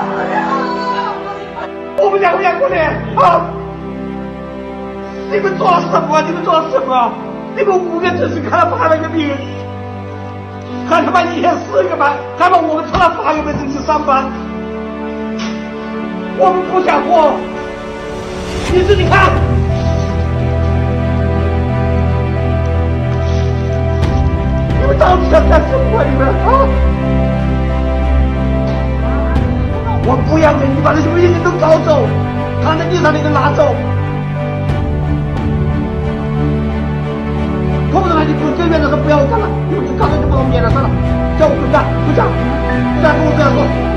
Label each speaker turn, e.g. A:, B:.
A: 我们两个养过年啊！你们做了什么？你们做了什么？你们5个只是看了800个病人，还他妈1天4个班，还把我们抽了8个门诊去上班。我们不想活，你自己看。你们到底想干什么？你们啊！我不要人，你把那些病人都搞走，躺在地上你都拿走。控制了你不对面的时候不要干了，你们就干脆就把我免了算了，叫我不干，不干，不干跟我这样说。